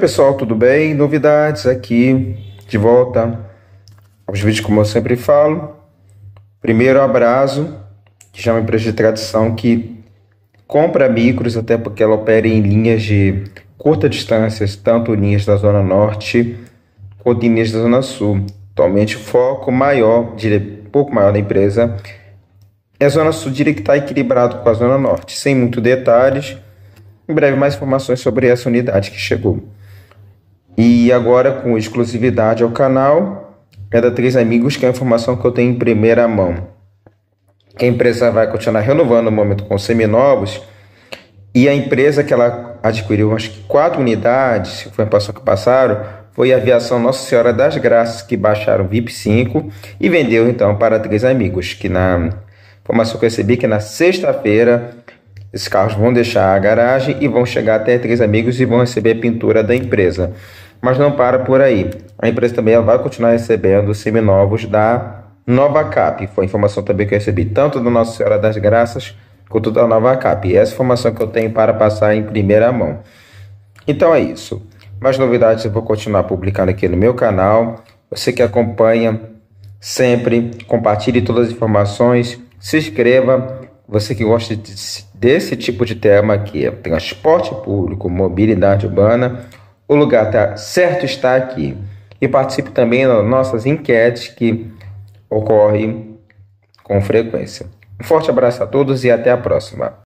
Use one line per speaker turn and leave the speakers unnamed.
pessoal, tudo bem? Novidades aqui, de volta aos vídeos como eu sempre falo. Primeiro, a Abrazo, que já é uma empresa de tradição que compra micros, até porque ela opera em linhas de curta distância, tanto linhas da Zona Norte quanto linhas da Zona Sul. Atualmente o foco maior, pouco maior da empresa, é a Zona Sul, diria que está equilibrado com a Zona Norte, sem muitos detalhes. Em breve mais informações sobre essa unidade que chegou. E agora, com exclusividade ao canal, é da Três Amigos, que é a informação que eu tenho em primeira mão. Que a empresa vai continuar renovando no momento com seminovos, e a empresa que ela adquiriu, acho que 4 unidades, foi a informação que passaram, foi a Aviação Nossa Senhora das Graças, que baixaram o VIP 5 e vendeu então para Três Amigos, que na informação que eu recebi, que na sexta-feira esses carros vão deixar a garagem e vão chegar até Três Amigos e vão receber a pintura da empresa. Mas não para por aí. A empresa também vai continuar recebendo seminovos da Nova Cap. Foi a informação também que eu recebi, tanto da Nossa Senhora das Graças quanto da Nova Cap. E essa informação que eu tenho para passar em primeira mão. Então é isso. Mais novidades eu vou continuar publicando aqui no meu canal. Você que acompanha sempre, compartilhe todas as informações, se inscreva. Você que gosta desse tipo de tema aqui, transporte público, mobilidade urbana, o lugar certo está aqui. E participe também das nossas enquetes que ocorrem com frequência. Um forte abraço a todos e até a próxima.